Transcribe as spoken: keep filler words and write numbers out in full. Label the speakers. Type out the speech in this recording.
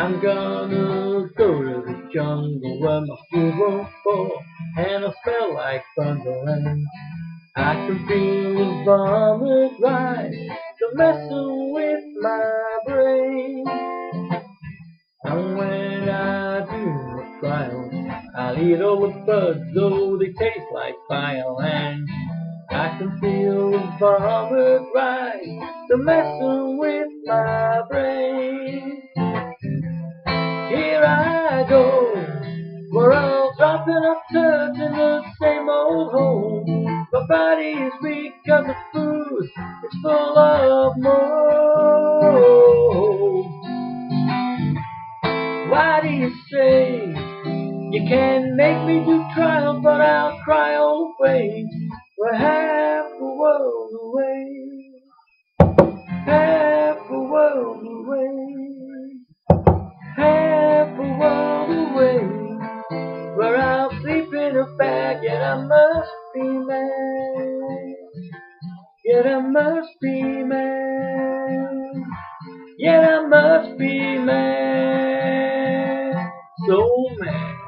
Speaker 1: I'm gonna go to the jungle where my food won't fall and I smell like thunder, and I can feel the vomit rise, they're messing with my brain. And when I do my trial, I'll eat all the bugs, though they taste like fire, and I can feel the vomit rise, they're messing with my brain. Here I go, we're all dropping up turds in the same old hole. My body is weak cause the food is full of mold. Why do you say you can't make me do trials, but I'll cry all the way? We're half the world away, half the world away, half the world away. Where I'll sleep in a bag, yet I must be mad, yet I must be mad, yet I must be mad, so mad.